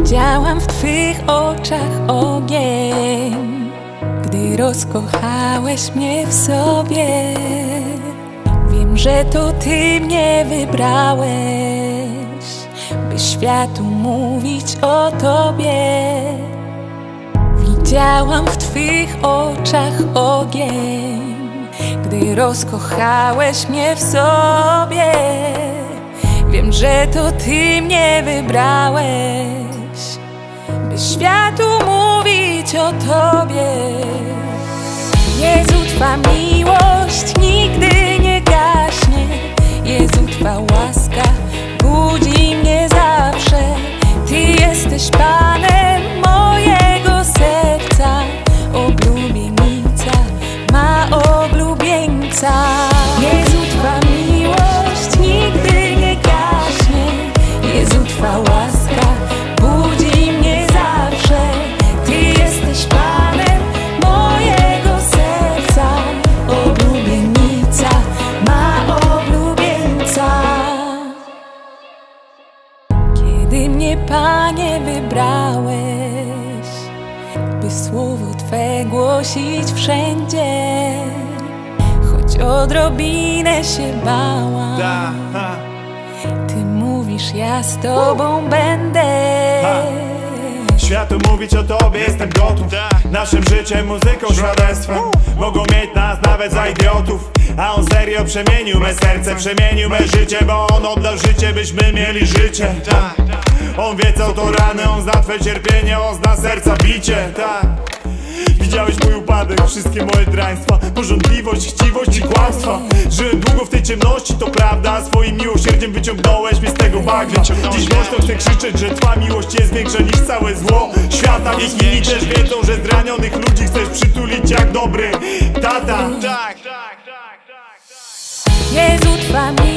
Widziałam w Twych oczach ogień, gdy rozkochałeś mnie w sobie. Wiem, że to Ty mnie wybrałeś, by światu mówić o Tobie. Widziałam w Twych oczach ogień, gdy rozkochałeś mnie w sobie. Wiem, że to Ty mnie wybrałeś, by światu mówić o Tobie. Jezu, Twa miłość nigdy nie gaśnie. Jezu, Twa łaska budzi mnie zawsze. Ty jesteś Panem mojego serca, oblubienica ma oblubieńca. Jezu, Twa miłość nigdy nie gaśnie. Jezu, Twa łaska budzi mnie zawsze. Ty jesteś Panem mojego serca, oblubienica ma oblubieńca. Kiedy mnie, Panie, wybrałeś, by słowo Twe głosić wszędzie, choć odrobinę się bałam, Ty mówisz, ja z Tobą będę. Światu mówić o Tobie jestem gotów. Naszym życiem, muzyką, świadectwem mogą mieć nas nawet za idiotów. A On serio przemienił me serce, przemienił me życie, bo On oddał życie, byśmy mieli życie. On wie co to rany, On zna Twe cierpienie, On zna serca bicie. Widziałeś mój upadek, wszystkie moje draństwa, pożądliwość, chciwość i kłamstwa. Żyłem długo w tej ciemności, to prawda. Swoim miłosierdziem wyciągnąłeś mnie z tego bagna. Dziś głośno chcę krzyczeć, że Twa miłość jest większa niż całe zło świata. Niech inni też wiedzą, że zranionych ludzi chcesz przytulić jak dobry tata. Jezu, Twa miłość